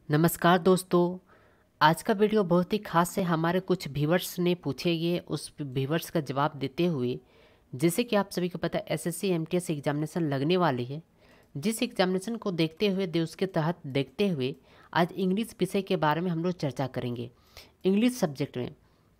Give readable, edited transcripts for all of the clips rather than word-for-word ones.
नमस्कार दोस्तों। आज का वीडियो बहुत ही खास है। हमारे कुछ व्यूवर्स ने पूछे गए उस व्यूवर्स का जवाब देते हुए, जैसे कि आप सभी को पता है एसएससी एमटीएस एग्जामिनेशन लगने वाली है। जिस एग्जामिनेशन को देखते हुए उसके तहत देखते हुए आज इंग्लिश विषय के बारे में हम लोग चर्चा करेंगे। इंग्लिश सब्जेक्ट में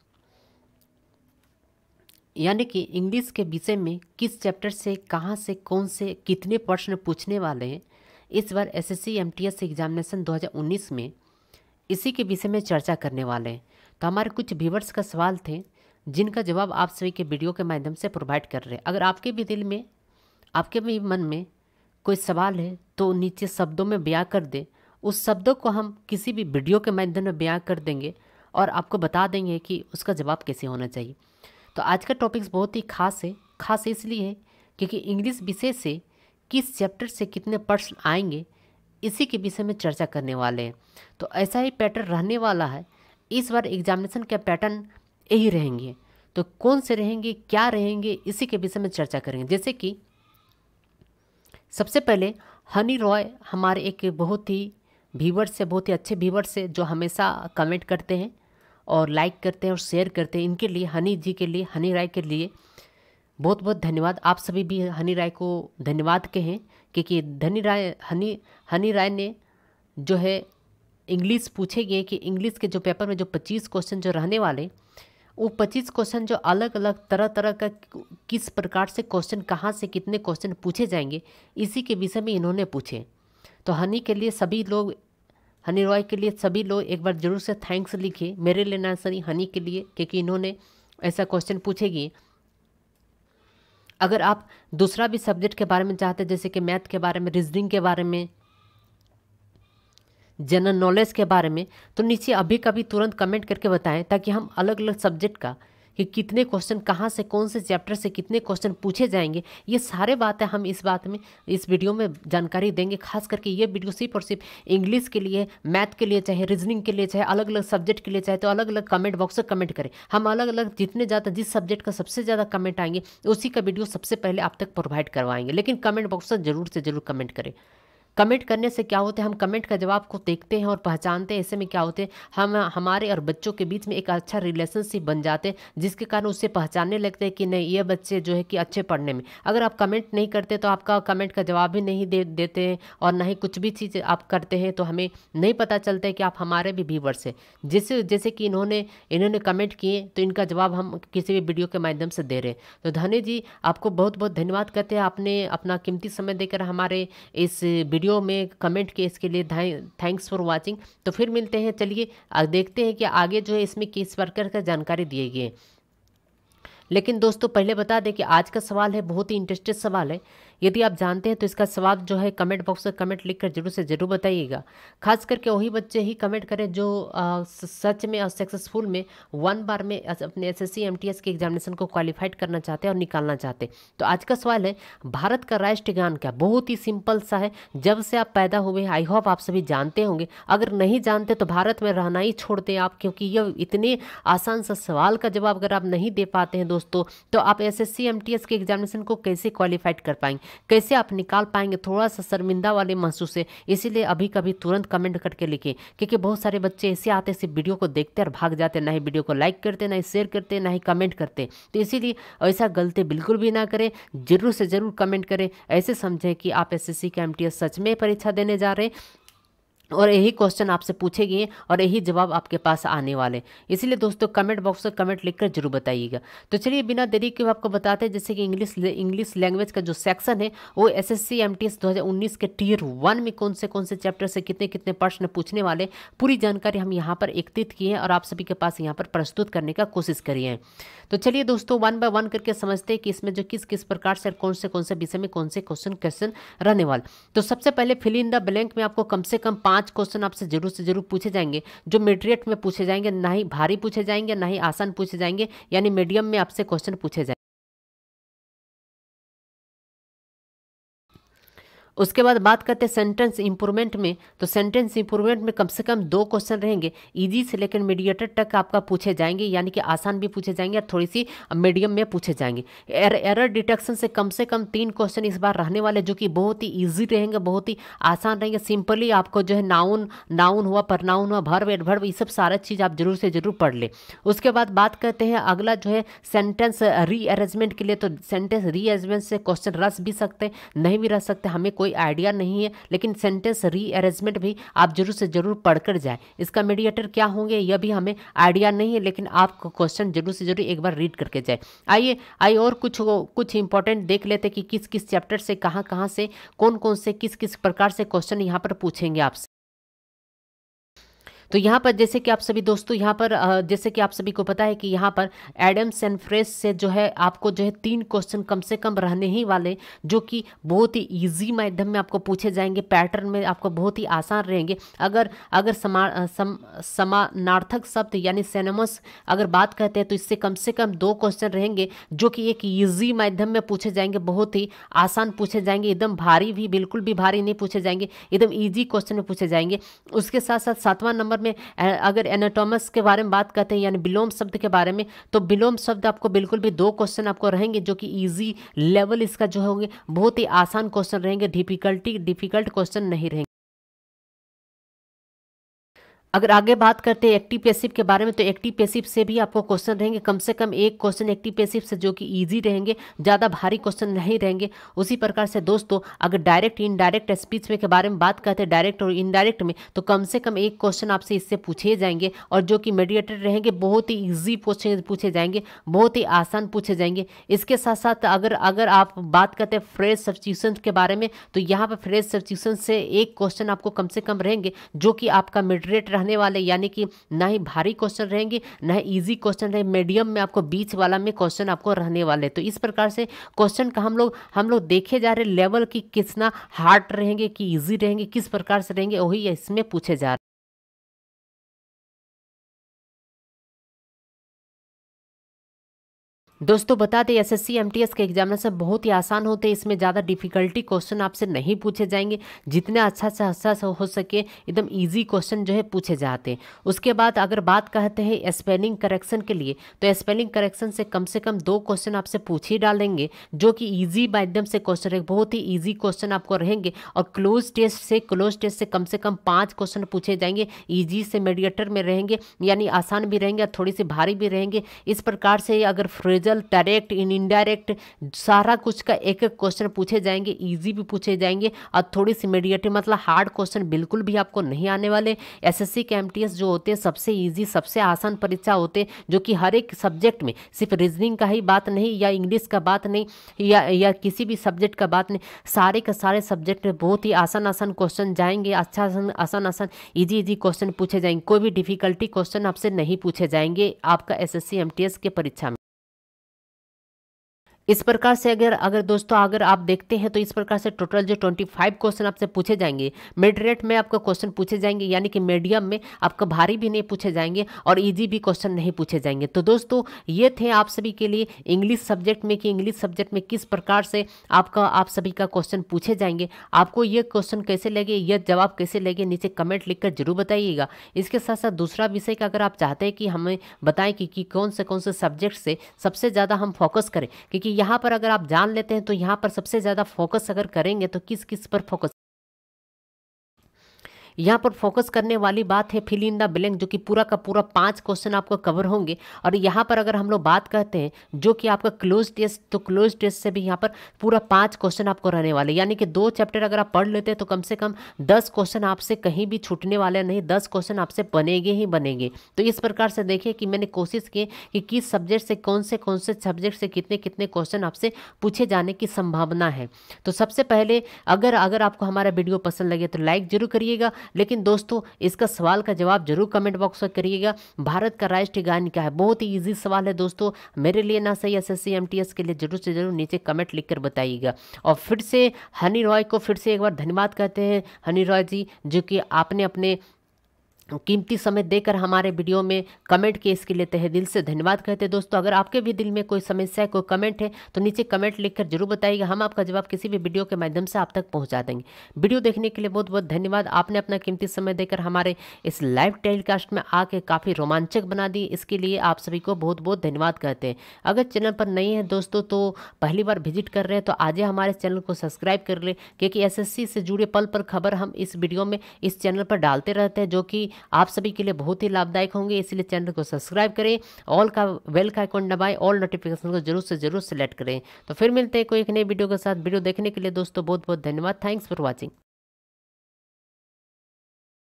यानी कि इंग्लिश के विषय में किस चैप्टर से कहाँ से कौन से कितने प्रश्न पूछने वाले हैं इस बार एसएससी एमटीएस एग्जामिनेशन 2019 में, इसी के विषय में चर्चा करने वाले हैं। तो हमारे कुछ व्यूवर्स का सवाल थे जिनका जवाब आप सभी के वीडियो के माध्यम से प्रोवाइड कर रहे हैं। अगर आपके भी दिल में, आपके भी मन में कोई सवाल है तो नीचे शब्दों में बयां कर दे। उस शब्दों को हम किसी भी वीडियो के माध्यम में बयां कर देंगे और आपको बता देंगे कि उसका जवाब कैसे होना चाहिए। तो आज का टॉपिक्स बहुत ही खास है। खास इसलिए है क्योंकि इंग्लिश विषय से किस चैप्टर से कितने प्रश्न आएंगे इसी के विषय में चर्चा करने वाले हैं। तो ऐसा ही पैटर्न रहने वाला है। इस बार एग्जामिनेशन के पैटर्न यही रहेंगे। तो कौन से रहेंगे, क्या रहेंगे, इसी के विषय में चर्चा करेंगे। जैसे कि सबसे पहले हनी रॉय हमारे एक बहुत ही व्यूवर्स से, बहुत ही अच्छे व्यूवर्स से, जो हमेशा कमेंट करते हैं और लाइक करते हैं और शेयर करते हैं। इनके लिए, हनी जी के लिए, हनी राय के लिए बहुत बहुत धन्यवाद। आप सभी भी हनी राय को धन्यवाद कहें क्योंकि हनी राय ने जो है इंग्लिश पूछे गए कि इंग्लिश के जो पेपर में जो 25 क्वेश्चन जो रहने वाले, वो 25 क्वेश्चन जो अलग अलग तरह तरह का किस प्रकार से क्वेश्चन, कहाँ से कितने क्वेश्चन पूछे जाएंगे, इसी के विषय में इन्होंने पूछे। तो हनी के लिए सभी लोग, हनी रॉय के लिए सभी लोग एक बार जरूर से थैंक्स लिखे। मेरे लिए ना सही, हनी के लिए, क्योंकि इन्होंने ऐसा क्वेश्चन पूछेगी। अगर आप दूसरा भी सब्जेक्ट के बारे में चाहते हैं, जैसे कि मैथ के बारे में, रीजनिंग के बारे में, जनरल नॉलेज के बारे में, तो नीचे अभी कभी तुरंत कमेंट करके बताएं ताकि हम अलग अलग सब्जेक्ट का कि कितने क्वेश्चन कहाँ से, कौन से चैप्टर से कितने क्वेश्चन पूछे जाएंगे, ये सारे बातें हम इस बात में, इस वीडियो में जानकारी देंगे। खास करके ये वीडियो सिर्फ और सिर्फ इंग्लिश के लिए, मैथ के लिए, चाहे रीजनिंग के लिए, चाहे अलग अलग सब्जेक्ट के लिए, चाहे तो अलग अलग कमेंट बॉक्स में कमेंट करें। हम अलग अलग जितने ज़्यादा, जिस सब्जेक्ट का सबसे ज़्यादा कमेंट आएंगे उसी का वीडियो सबसे पहले आप तक प्रोवाइड करवाएंगे। लेकिन कमेंट बॉक्स से जरूर कमेंट करें। कमेंट करने से क्या होता है, हम कमेंट का जवाब को देखते हैं और पहचानते हैं। ऐसे में क्या होते हैं, हम हमारे और बच्चों के बीच में एक अच्छा रिलेशनशिप बन जाते हैं, जिसके कारण उससे पहचानने लगते हैं कि नहीं, ये बच्चे जो है कि अच्छे पढ़ने में। अगर आप कमेंट नहीं करते तो आपका कमेंट का जवाब भी नहीं देते हैं और ना ही कुछ भी चीज़ आप करते हैं, तो हमें नहीं पता चलता है कि आप हमारे भी व्यूवर्स हैं। जैसे कि इन्होंने कमेंट किए तो इनका जवाब हम किसी भी वीडियो के माध्यम से दे रहे हैं। तो धनी जी, आपको बहुत बहुत धन्यवाद करते हैं। आपने अपना कीमती समय देकर हमारे इस वीडियो में कमेंट किए, इसके लिए थैंक्स फॉर वाचिंग। तो फिर मिलते हैं। चलिए देखते हैं कि आगे जो है इसमें किस प्रकार का जानकारी दिए गए। लेकिन दोस्तों पहले बता दें कि आज का सवाल है बहुत ही इंटरेस्टेड सवाल है। यदि आप जानते हैं तो इसका जवाब जो है कमेंट बॉक्स में कमेंट लिखकर जरूर से जरूर बताइएगा। खास करके वही बच्चे ही कमेंट करें जो सच में और सक्सेसफुल में 1 बार में अपने एसएससी एमटीएस के एग्जामिनेशन को क्वालिफाइड करना चाहते हैं और निकालना चाहते हैं। तो आज का सवाल है, भारत का राष्ट्रीय गान क्या? बहुत ही सिंपल सा है। जब से आप पैदा हुए, आई होप आप सभी जानते होंगे। अगर नहीं जानते तो भारत में रहना ही छोड़ दें आप, क्योंकि यह इतने आसान सा सवाल का जवाब अगर आप नहीं दे पाते हैं दोस्तों, तो आप एसएससी एमटीएस के एग्जामिनेशन को कैसे क्वालिफाइड कर पाएंगे, कैसे आप निकाल पाएंगे? थोड़ा सा शर्मिंदा वाले महसूस है। इसीलिए अभी कभी तुरंत कमेंट करके लिखें, क्योंकि बहुत सारे बच्चे ऐसे आते हैं, सिर्फ वीडियो को देखते और भाग जाते, ना ही वीडियो को लाइक करते, ना ही शेयर करते, ना ही कमेंट करते। तो इसीलिए ऐसा गलती बिल्कुल भी ना करें, जरूर से जरूर कमेंट करें। ऐसे समझें कि आप एसएससी का एमटीएस सच में परीक्षा देने जा रहे हैं और यही क्वेश्चन आपसे पूछे गए और यही जवाब आपके पास आने वाले। इसलिए दोस्तों कमेंट बॉक्स में कमेंट लिखकर जरूर बताइएगा। तो चलिए बिना देरी के आपको बताते हैं, जैसे कि इंग्लिश लैंग्वेज का जो सेक्शन है वो एसएससी एमटीएस 2019 के टियर 1 में कौन से चैप्टर से कितने कितने प्रश्न पूछने वाले, पूरी जानकारी हम यहाँ पर एकत्रित किए हैं और आप सभी के पास यहाँ पर प्रस्तुत करने का कोशिश करी है। तो चलिए दोस्तों 1 बाय 1 करके समझते हैं कि इसमें जो किस किस प्रकार से कौन से विषय में कौन से क्वेश्चन रहने वाले। तो सबसे पहले फिल इन द ब्लैंक में आपको कम से कम 5 क्वेश्चन आपसे जरूर से जरूर पूछे जाएंगे, जो मीडिएट में पूछे जाएंगे। ना ही भारी पूछे जाएंगे, ना ही आसान पूछे जाएंगे, यानी मीडियम में आपसे क्वेश्चन पूछे जाएंगे। उसके बाद बात करते हैं सेंटेंस इंप्रूवमेंट में। तो सेंटेंस इंप्रूवमेंट में कम से कम 2 क्वेश्चन रहेंगे, इजी से लेकर मीडिएटर तक आपका पूछे जाएंगे, यानी कि आसान भी पूछे जाएंगे और थोड़ी सी मीडियम में पूछे जाएंगे। एरर डिटेक्शन से कम 3 क्वेश्चन इस बार रहने वाले, जो कि बहुत ही ईजी रहेंगे, बहुत ही आसान रहेंगे। सिंपली आपको जो है नाउन हुआ, परनाउन हुआ, वर्ब एडवर्ब, ये सब सारा चीज़ आप जरूर से जरूर पढ़ ले। उसके बाद बात करते हैं अगला जो है सेंटेंस रीअरेंजमेंट के लिए। तो सेंटेंस रीअरेंजमेंट से क्वेश्चन रस भी सकते, नहीं भी रह सकते, हमें कोई आइडिया नहीं है, लेकिन सेंटेंस रीअरेंजमेंट भी आप जरूर से जरूर पढ़कर जाए। इसका मीडिएटर क्या होंगे यह भी हमें आइडिया नहीं है, लेकिन आप क्वेश्चन जरूर से जरूर एक बार रीड करके जाए। आइए और कुछ इंपॉर्टेंट देख लेते कि किस किस चैप्टर से कहाँ से कौन से किस प्रकार से क्वेश्चन यहाँ पर पूछेंगे आपसे। तो यहाँ पर जैसे कि आप सभी दोस्तों यहाँ पर जैसे कि आप सभी को पता है कि यहाँ पर एडम्स एंड फ्रेश से जो है आपको जो है 3 क्वेश्चन कम से कम रहने ही वाले, जो कि बहुत ही इजी माध्यम में आपको पूछे जाएंगे, पैटर्न में आपको बहुत ही आसान रहेंगे। अगर समानार्थक शब्द यानी सिनोनिम्स अगर बात करते हैं तो इससे कम से कम 2 क्वेश्चन रहेंगे, जो कि एक इजी माध्यम में पूछे जाएंगे, बहुत ही आसान पूछे जाएंगे, एकदम भारी भी बिल्कुल भी भारी नहीं पूछे जाएंगे, एकदम ईजी क्वेश्चन में पूछे जाएंगे। उसके साथ साथ 7वां नंबर में अगर एनाटोमस के बारे में बात करते हैं यानी विलोम शब्द के बारे में, तो विलोम शब्द आपको बिल्कुल भी 2 क्वेश्चन आपको रहेंगे, जो कि इजी लेवल इसका जो होंगे, बहुत ही आसान क्वेश्चन रहेंगे, डिफिकल्ट क्वेश्चन नहीं रहेंगे। अगर आगे बात करते हैं एक्टिव पैसिव के बारे में, तो एक्टिव पैसिव से भी आपको क्वेश्चन रहेंगे, कम से कम 1 क्वेश्चन एक्टिव पैसिव से, जो कि इजी रहेंगे, ज़्यादा भारी क्वेश्चन नहीं रहेंगे। उसी प्रकार से दोस्तों अगर डायरेक्ट इनडायरेक्ट स्पीच में के बारे में बात करते हैं, डायरेक्ट और इनडायरेक्ट में, तो कम से कम 1 क्वेश्चन आपसे इससे पूछे जाएंगे, और जो कि मीडिएटर रहेंगे, बहुत ही ईजी पूछे जाएंगे, बहुत ही आसान पूछे जाएंगे। इसके साथ साथ अगर आप बात करते हैं फ्रेज सब्स्टिट्यूशन के बारे में, तो यहाँ पर फ्रेज सब्स्टिट्यूशन से 1 क्वेश्चन आपको कम से कम रहेंगे, जो कि आपका मिडरेट रहने वाले, यानी कि ना ही भारी क्वेश्चन रहेंगे ना ही इजी क्वेश्चन रहे, मीडियम में आपको बीच वाला में क्वेश्चन आपको रहने वाले। तो इस प्रकार से क्वेश्चन का हम लोग देखे जा रहे लेवल की कितना हार्ड रहेंगे कि इजी रहेंगे, किस प्रकार से रहेंगे, वही इसमें पूछे जा रहे। दोस्तों बता दें एसएससी एमटीएस के एग्जामिनेशन बहुत ही आसान होते हैं, इसमें ज़्यादा डिफिकल्टी क्वेश्चन आपसे नहीं पूछे जाएंगे, जितने अच्छा से हो सके एकदम इजी क्वेश्चन जो है पूछे जाते हैं। उसके बाद अगर बात करते हैं स्पेलिंग करेक्शन के लिए, तो स्पेलिंग करेक्शन से कम 2 क्वेश्चन आपसे पूछ ही डालेंगे, जो कि ईजी माध्यम से क्वेश्चन रहेंगे, बहुत ही ईजी क्वेश्चन आपको रहेंगे। और क्लोज टेस्ट से कम 5 क्वेश्चन पूछे जाएंगे, ईजी से मीडिएटर में रहेंगे, यानी आसान भी रहेंगे और थोड़ी सी भारी भी रहेंगे। इस प्रकार से अगर फ्रेजल डायरेक्ट इनडायरेक्ट सारा कुछ का एक क्वेश्चन पूछे जाएंगे, इजी भी पूछे जाएंगे और थोड़ी सी मीडिएटर मतलब हार्ड क्वेश्चन बिल्कुल भी आपको नहीं आने वाले। एसएससी के एमटीएस जो होते हैं सबसे इजी सबसे आसान परीक्षा होते हैं, जो कि हर एक सब्जेक्ट में, सिर्फ रीजनिंग का ही बात नहीं या इंग्लिश का बात नहीं या किसी भी सब्जेक्ट का बात नहीं, सारे के सारे सब्जेक्ट में बहुत ही आसान क्वेश्चन जाएंगे, आसान इजी क्वेश्चन पूछे जाएंगे, कोई भी डिफिकल्टी क्वेश्चन आपसे नहीं पूछे जाएंगे आपका एसएससी एमटीएस के परीक्षा में। इस प्रकार से अगर दोस्तों अगर आप देखते हैं तो इस प्रकार से टोटल जो 25 क्वेश्चन आपसे पूछे जाएंगे, मिड रेट में आपको क्वेश्चन पूछे जाएंगे, यानी कि मीडियम में आपको भारी भी नहीं पूछे जाएंगे और इजी भी क्वेश्चन नहीं पूछे जाएंगे। तो दोस्तों ये थे आप सभी के लिए इंग्लिश सब्जेक्ट में कि इंग्लिश सब्जेक्ट में किस प्रकार से आप सभी का क्वेश्चन पूछे जाएंगे। आपको ये क्वेश्चन कैसे लगे, ये जवाब कैसे लगे, नीचे कमेंट लिखकर जरूर बताइएगा। इसके साथ साथ दूसरा विषय का अगर आप चाहते हैं कि हमें बताएं कि कौन से सब्जेक्ट से सबसे ज़्यादा हम फोकस करें, क्योंकि यहाँ पर अगर आप जान लेते हैं तो यहाँ पर सबसे ज़्यादा फोकस अगर करेंगे तो किस पर फोकस, यहाँ पर फोकस करने वाली बात है फिल इन द ब्लैंक, जो कि पूरा का पूरा 5 क्वेश्चन आपको कवर होंगे। और यहाँ पर अगर हम लोग बात करते हैं जो कि आपका क्लोज टेस्ट, तो क्लोज टेस्ट से भी यहाँ पर पूरा 5 क्वेश्चन आपको रहने वाले, यानी कि 2 चैप्टर अगर आप पढ़ लेते हैं तो कम से कम 10 क्वेश्चन आपसे कहीं भी छूटने वाले नहीं, 10 क्वेश्चन आपसे बनेंगे ही बनेंगे। तो इस प्रकार से देखिए कि मैंने कोशिश की कि किस सब्जेक्ट से कौन से सब्जेक्ट से कितने क्वेश्चन आपसे पूछे जाने की संभावना है। तो सबसे पहले अगर आपको हमारा वीडियो पसंद लगे तो लाइक जरूर करिएगा, लेकिन दोस्तों इसका सवाल का जवाब जरूर कमेंट बॉक्स में करिएगा। भारत का राष्ट्रीय गान क्या है, बहुत ही इजी सवाल है दोस्तों, मेरे लिए ना सही एसएससी एमटीएस के लिए जरूर से जरूर नीचे कमेंट लिखकर बताइएगा। और फिर से हनी रॉय को फिर से एक बार धन्यवाद कहते हैं, हनी रॉय जी, जो कि आपने अपने कीमती समय देकर हमारे वीडियो में कमेंट किए, इसके लिए तहे दिल से धन्यवाद कहते हैं। दोस्तों, अगर आपके भी दिल में कोई समस्या है, कोई कमेंट है, तो नीचे कमेंट लिखकर जरूर बताइएगा। हम आपका जवाब किसी भी वीडियो के माध्यम से आप तक पहुंचा देंगे। वीडियो देखने के लिए बहुत बहुत धन्यवाद। आपने अपना कीमती समय देकर हमारे इस लाइव टेलीकास्ट में आके काफ़ी रोमांचक बना दी, इसके लिए आप सभी को बहुत बहुत धन्यवाद कहते हैं। अगर चैनल पर नए हैं दोस्तों, तो पहली बार विजिट कर रहे हैं, तो आज ही हमारे चैनल को सब्सक्राइब कर ले, क्योंकि एसएससी से जुड़े पल पर खबर हम इस वीडियो में इस चैनल पर डालते रहते हैं, जो कि आप सभी के लिए बहुत ही लाभदायक होंगे। इसलिए चैनल को सब्सक्राइब करें, ऑल का बेल का आइकॉन दबाएं, ऑल नोटिफिकेशन को जरूर से जरूर सेलेक्ट करें। तो फिर मिलते हैं कोई एक नई वीडियो के साथ। वीडियो देखने के लिए दोस्तों बहुत बहुत धन्यवाद। Thanks for watching.